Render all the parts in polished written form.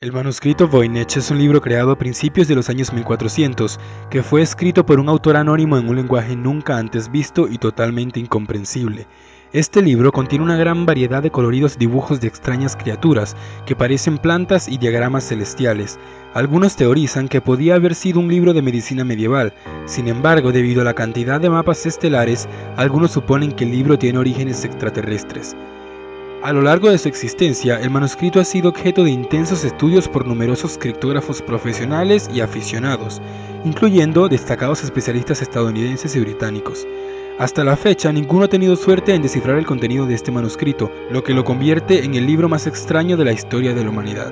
El manuscrito Voynich es un libro creado a principios de los años 1400, que fue escrito por un autor anónimo en un lenguaje nunca antes visto y totalmente incomprensible. Este libro contiene una gran variedad de coloridos dibujos de extrañas criaturas, que parecen plantas y diagramas celestiales. Algunos teorizan que podía haber sido un libro de medicina medieval. Sin embargo, debido a la cantidad de mapas estelares, algunos suponen que el libro tiene orígenes extraterrestres. A lo largo de su existencia, el manuscrito ha sido objeto de intensos estudios por numerosos criptógrafos profesionales y aficionados, incluyendo destacados especialistas estadounidenses y británicos. Hasta la fecha, ninguno ha tenido suerte en descifrar el contenido de este manuscrito, lo que lo convierte en el libro más extraño de la historia de la humanidad.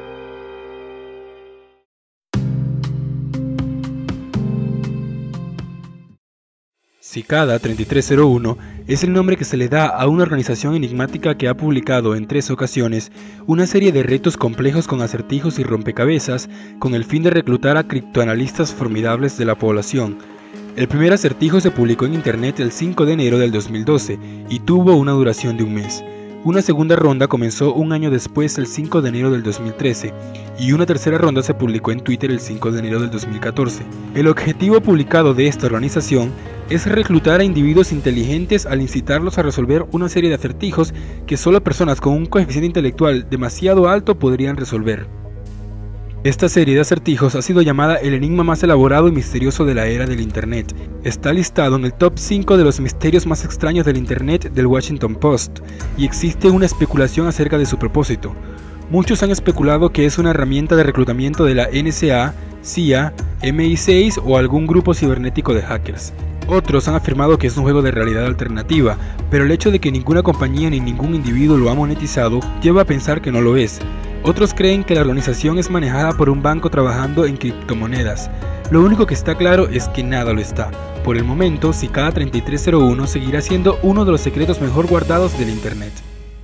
Cicada 3301 es el nombre que se le da a una organización enigmática que ha publicado en 3 ocasiones una serie de retos complejos con acertijos y rompecabezas con el fin de reclutar a criptoanalistas formidables de la población. El primer acertijo se publicó en internet el 5 de enero del 2012 y tuvo una duración de un mes. Una segunda ronda comenzó un año después, el 5 de enero del 2013, y una tercera ronda se publicó en Twitter el 5 de enero del 2014. El objetivo publicado de esta organización es reclutar a individuos inteligentes al incitarlos a resolver una serie de acertijos que solo personas con un coeficiente intelectual demasiado alto podrían resolver. Esta serie de acertijos ha sido llamada el enigma más elaborado y misterioso de la era del Internet. Está listado en el top 5 de los misterios más extraños del Internet del Washington Post, y existe una especulación acerca de su propósito. Muchos han especulado que es una herramienta de reclutamiento de la NSA, CIA, MI6 o algún grupo cibernético de hackers. Otros han afirmado que es un juego de realidad alternativa, pero el hecho de que ninguna compañía ni ningún individuo lo ha monetizado lleva a pensar que no lo es. Otros creen que la organización es manejada por un banco trabajando en criptomonedas. Lo único que está claro es que nada lo está. Por el momento, Cicada 3301 seguirá siendo uno de los secretos mejor guardados del Internet.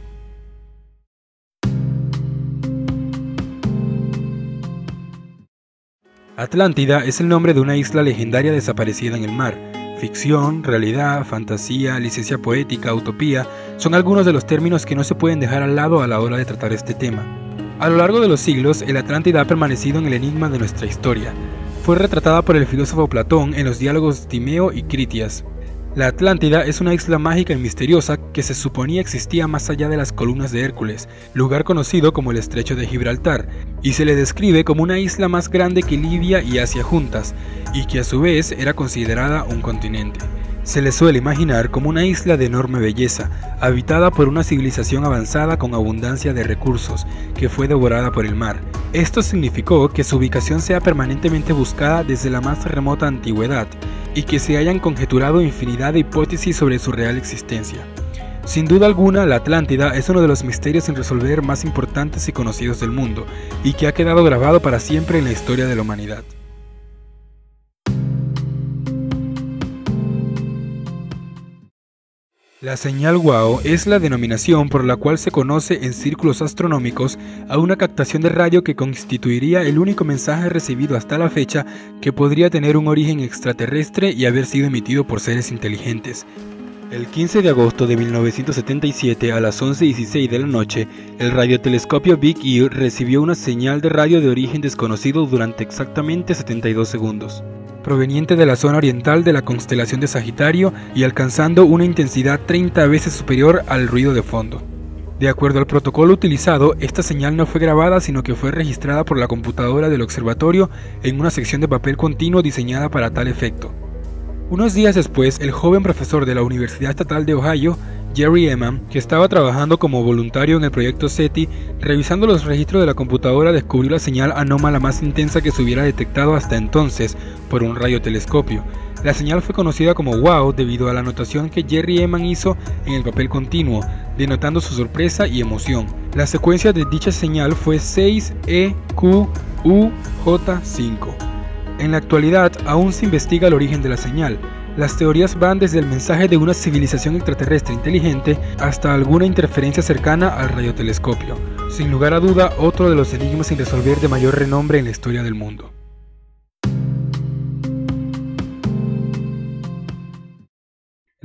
Atlántida es el nombre de una isla legendaria desaparecida en el mar. Ficción, realidad, fantasía, licencia poética, utopía, son algunos de los términos que no se pueden dejar al lado a la hora de tratar este tema. A lo largo de los siglos, el Atlántida ha permanecido en el enigma de nuestra historia. Fue retratada por el filósofo Platón en los diálogos Timeo y Critias. La Atlántida es una isla mágica y misteriosa que se suponía existía más allá de las columnas de Hércules, lugar conocido como el Estrecho de Gibraltar, y se le describe como una isla más grande que Libia y Asia juntas, y que a su vez era considerada un continente. Se le suele imaginar como una isla de enorme belleza, habitada por una civilización avanzada con abundancia de recursos, que fue devorada por el mar. Esto significó que su ubicación sea permanentemente buscada desde la más remota antigüedad, y que se hayan conjeturado infinidad de hipótesis sobre su real existencia. Sin duda alguna, la Atlántida es uno de los misterios sin resolver más importantes y conocidos del mundo, y que ha quedado grabado para siempre en la historia de la humanidad. La señal WOW es la denominación por la cual se conoce en círculos astronómicos a una captación de radio que constituiría el único mensaje recibido hasta la fecha que podría tener un origen extraterrestre y haber sido emitido por seres inteligentes. El 15 de agosto de 1977 a las 11:16 de la noche, el radiotelescopio Big Ear recibió una señal de radio de origen desconocido durante exactamente 72 segundos. Proveniente de la zona oriental de la constelación de Sagitario y alcanzando una intensidad 30 veces superior al ruido de fondo. De acuerdo al protocolo utilizado, esta señal no fue grabada sino que fue registrada por la computadora del observatorio en una sección de papel continuo diseñada para tal efecto. Unos días después, el joven profesor de la Universidad Estatal de Ohio, Jerry Eman, que estaba trabajando como voluntario en el proyecto SETI, revisando los registros de la computadora descubrió la señal anómala más intensa que se hubiera detectado hasta entonces por un radiotelescopio. La señal fue conocida como WOW debido a la anotación que Jerry Eman hizo en el papel continuo, denotando su sorpresa y emoción. La secuencia de dicha señal fue 6EQUJ5. En la actualidad aún se investiga el origen de la señal. Las teorías van desde el mensaje de una civilización extraterrestre inteligente hasta alguna interferencia cercana al radiotelescopio. Sin lugar a duda, otro de los enigmas sin resolver de mayor renombre en la historia del mundo.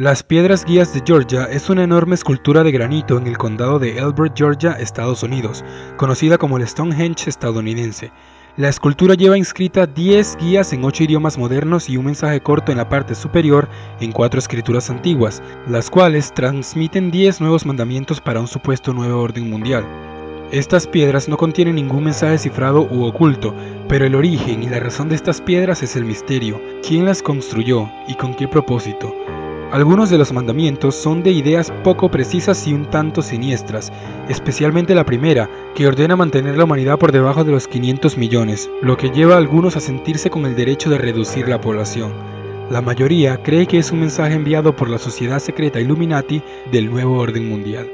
Las Piedras Guías de Georgia es una enorme escultura de granito en el condado de Elbert, Georgia, Estados Unidos, conocida como el Stonehenge estadounidense. La escultura lleva inscrita 10 guías en 8 idiomas modernos y un mensaje corto en la parte superior en 4 escrituras antiguas, las cuales transmiten 10 nuevos mandamientos para un supuesto nuevo orden mundial. Estas piedras no contienen ningún mensaje cifrado u oculto, pero el origen y la razón de estas piedras es el misterio. ¿Quién las construyó y con qué propósito? Algunos de los mandamientos son de ideas poco precisas y un tanto siniestras, especialmente la primera, que ordena mantener la humanidad por debajo de los 500 millones, lo que lleva a algunos a sentirse con el derecho de reducir la población. La mayoría cree que es un mensaje enviado por la sociedad secreta Illuminati del nuevo orden mundial.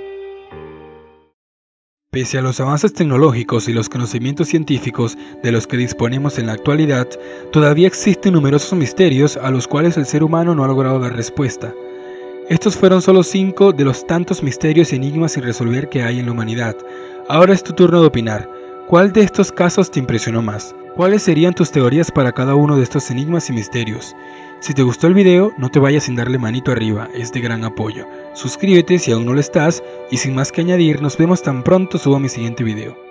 Pese a los avances tecnológicos y los conocimientos científicos de los que disponemos en la actualidad, todavía existen numerosos misterios a los cuales el ser humano no ha logrado dar respuesta. Estos fueron solo 5 de los tantos misterios y enigmas sin resolver que hay en la humanidad. Ahora es tu turno de opinar. ¿Cuál de estos casos te impresionó más? ¿Cuáles serían tus teorías para cada uno de estos enigmas y misterios? Si te gustó el video, no te vayas sin darle manito arriba, es de gran apoyo. Suscríbete si aún no lo estás, y sin más que añadir, nos vemos tan pronto suba mi siguiente video.